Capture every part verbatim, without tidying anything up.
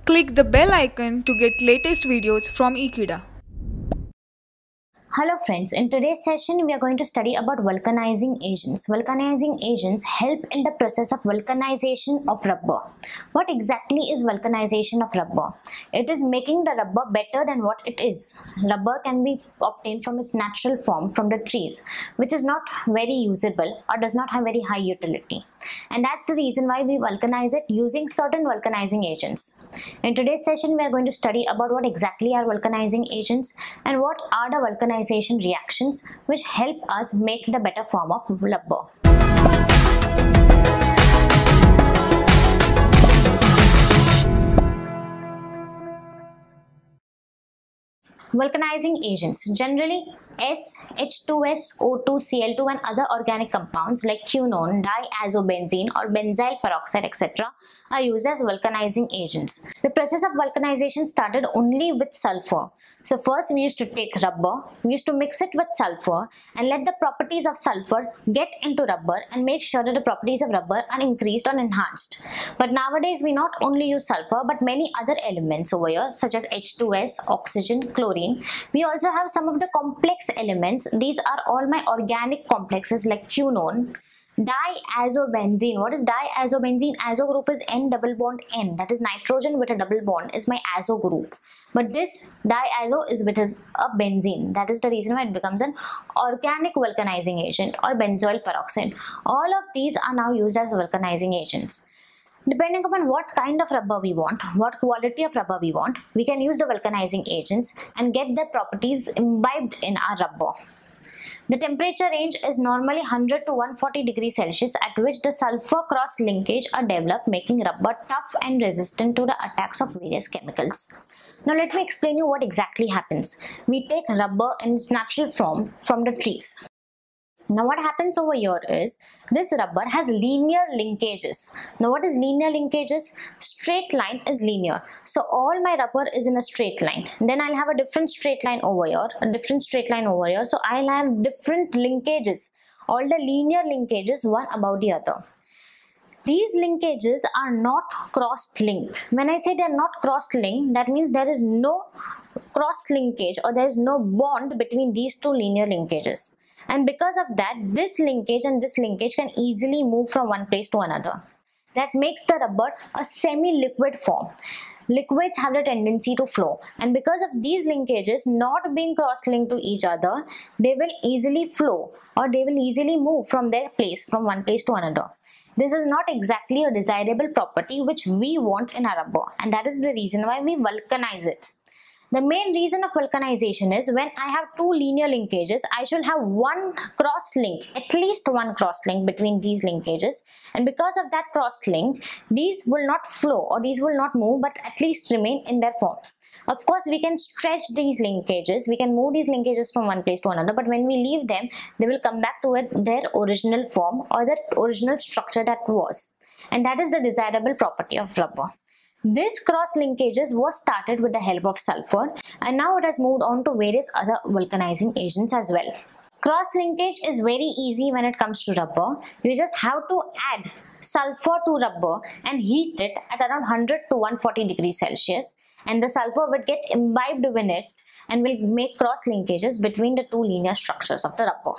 Click the bell icon to get latest videos from Ekeeda. Hello friends, in today's session we are going to study about vulcanizing agents. Vulcanizing agents help in the process of vulcanization of rubber. What exactly is vulcanization of rubber? It is making the rubber better than what it is. Rubber can be obtained from its natural form from the trees, which is not very usable or does not have very high utility. And that's the reason why we vulcanize it using certain vulcanizing agents. In today's session we are going to study about what exactly are vulcanizing agents and what are the vulcanizing reactions which help us make the better form of rubber. Vulcanizing agents. Generally, S, H two S, O two, C L two and other organic compounds like quinone, diazobenzene or benzyl peroxide et cetera are used as vulcanizing agents. The process of vulcanization started only with sulfur. So first we used to take rubber, we used to mix it with sulfur and let the properties of sulfur get into rubber and make sure that the properties of rubber are increased or enhanced. But nowadays we not only use sulfur but many other elements over here such as H two S, oxygen, chlorine. We also have some of the complex elements. These are all my organic complexes like quinone, diazobenzene. What is diazobenzene? Azo group is N double bond N, that is nitrogen with a double bond is my azo group, but this diazo is with a benzene. That is the reason why it becomes an organic vulcanizing agent or benzoyl peroxide. All of these are now used as vulcanizing agents. Depending upon what kind of rubber we want, what quality of rubber we want, we can use the vulcanizing agents and get their properties imbibed in our rubber. The temperature range is normally one hundred to one hundred forty degrees Celsius, at which the sulfur cross linkage are developed, making rubber tough and resistant to the attacks of various chemicals. Now let me explain you what exactly happens. We take rubber in its natural form from the trees. Now what happens over here is this rubber has linear linkages. Now what is linear linkages? Straight line is linear. So all my rubber is in a straight line. Then I'll have a different straight line over here, a different straight line over here. So I'll have different linkages. All the linear linkages one above the other. These linkages are not cross-linked. When I say they are not cross-linked, that means there is no cross-linkage or there is no bond between these two linear linkages. And because of that, this linkage and this linkage can easily move from one place to another. That makes the rubber a semi-liquid form. Liquids have the tendency to flow, and because of these linkages not being cross-linked to each other, they will easily flow or they will easily move from their place, from one place to another. This is not exactly a desirable property which we want in a rubber, and that is the reason why we vulcanize it. The main reason of vulcanization is when I have two linear linkages, I should have one cross link, at least one cross link between these linkages, and because of that cross link, these will not flow or these will not move but at least remain in their form. Of course, we can stretch these linkages, we can move these linkages from one place to another, but when we leave them, they will come back to it, their original form or their original structure that was. And that is the desirable property of rubber. This cross linkages was started with the help of sulfur, and now it has moved on to various other vulcanizing agents as well. Cross linkage is very easy when it comes to rubber. You just have to add sulfur to rubber and heat it at around one hundred to one hundred forty degrees Celsius, and the sulfur will get imbibed in it and will make cross linkages between the two linear structures of the rubber.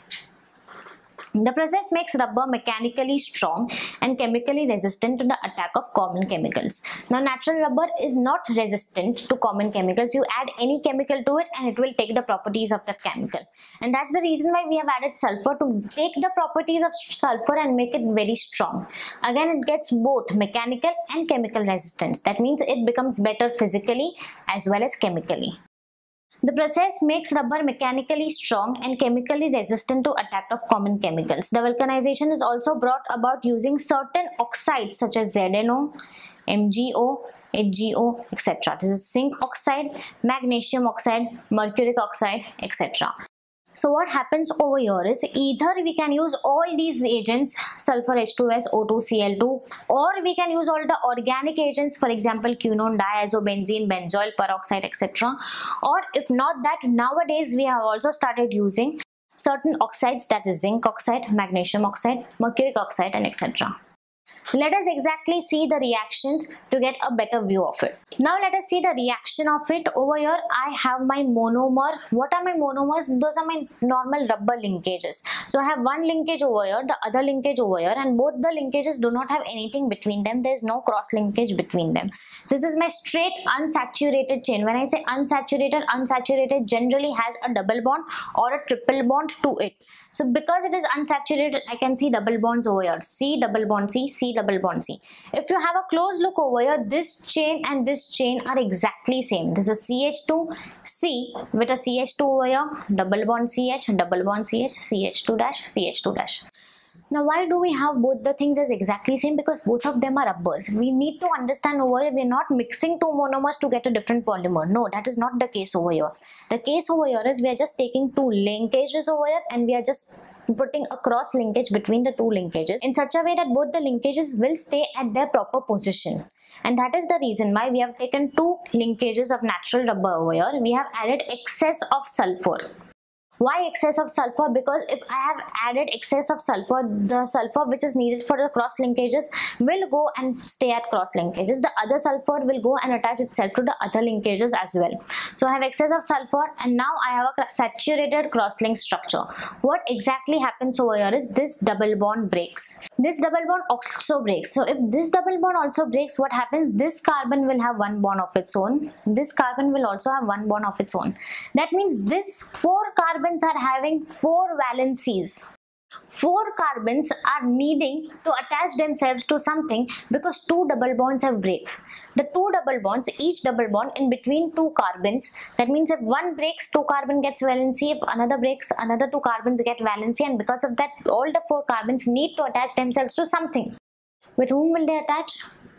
The process makes rubber mechanically strong and chemically resistant to the attack of common chemicals. Now, natural rubber is not resistant to common chemicals. You add any chemical to it and it will take the properties of that chemical. And that's the reason why we have added sulfur, to take the properties of sulfur and make it very strong. Again, it gets both mechanical and chemical resistance. That means it becomes better physically as well as chemically. The process makes rubber mechanically strong and chemically resistant to attack of common chemicals. The vulcanization is also brought about using certain oxides such as Z N O, M G O, H G O, et cetera. This is zinc oxide, magnesium oxide, mercuric oxide, et cetera. So what happens over here is either we can use all these agents, sulfur, H two S, O two, C L two, or we can use all the organic agents, for example quinone, diazobenzene, benzoyl peroxide, et cetera. Or if not that, nowadays we have also started using certain oxides, that is zinc oxide, magnesium oxide, mercuric oxide, and et cetera. Let us exactly see the reactions to get a better view of it. Now let us see the reaction of it. Over here I have my monomer. What are my monomers? Those are my normal rubber linkages. So I have one linkage over here, the other linkage over here, and both the linkages do not have anything between them. There is no cross linkage between them. This is my straight unsaturated chain. When I say unsaturated, unsaturated generally has a double bond or a triple bond to it. So because it is unsaturated, I can see double bonds over here. C double bond C, C double bond C. If you have a close look over here, this chain and this chain are exactly same. This is C H two C with a C H two over here, double bond C H, double bond C H, C H two dash, C H two dash. Now why do we have both the things as exactly same? Because both of them are rubbers. We need to understand over here, we are not mixing two monomers to get a different polymer. No, that is not the case over here. The case over here is we are just taking two linkages over here and we are just putting a cross linkage between the two linkages in such a way that both the linkages will stay at their proper position. And that is the reason why we have taken two linkages of natural rubber over here. We have added excess of sulfur. Why excess of sulfur? Because if I have added excess of sulfur, the sulfur which is needed for the cross linkages will go and stay at cross linkages. The other sulfur will go and attach itself to the other linkages as well. So I have excess of sulfur and now I have a saturated cross link structure. What exactly happens over here is this double bond breaks. This double bond also breaks. So if this double bond also breaks, what happens? This carbon will have one bond of its own. This carbon will also have one bond of its own. That means this four carbons are having four valencies. Four carbons are needing to attach themselves to something because two double bonds have break. The two double bonds, each double bond in between two carbons, that means if one breaks, two carbon gets valency. If another breaks, another two carbons get valency, and because of that all the four carbons need to attach themselves to something. With whom will they attach?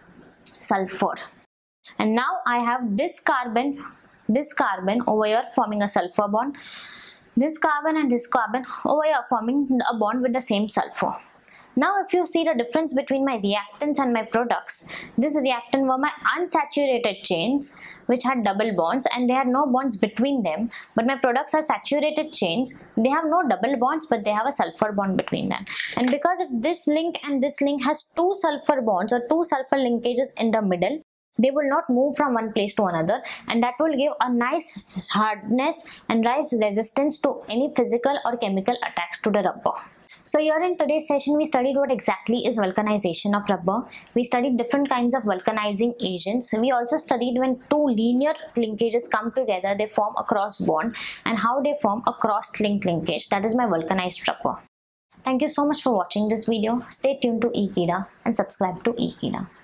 Sulfur. And now I have this carbon, this carbon over here forming a sulfur bond. This carbon and this carbon over here forming a bond with the same sulfur. Now if you see the difference between my reactants and my products, this reactant were my unsaturated chains which had double bonds and they had no bonds between them, but my products are saturated chains. They have no double bonds but they have a sulfur bond between them. And because if this link and this link has two sulfur bonds or two sulfur linkages in the middle, they will not move from one place to another, and that will give a nice hardness and nice resistance to any physical or chemical attacks to the rubber. So here in today's session we studied what exactly is vulcanization of rubber. We studied different kinds of vulcanizing agents. We also studied when two linear linkages come together, they form a cross bond, and how they form a cross link linkage. That is my vulcanized rubber. Thank you so much for watching this video. Stay tuned to eKeeda and subscribe to eKeeda.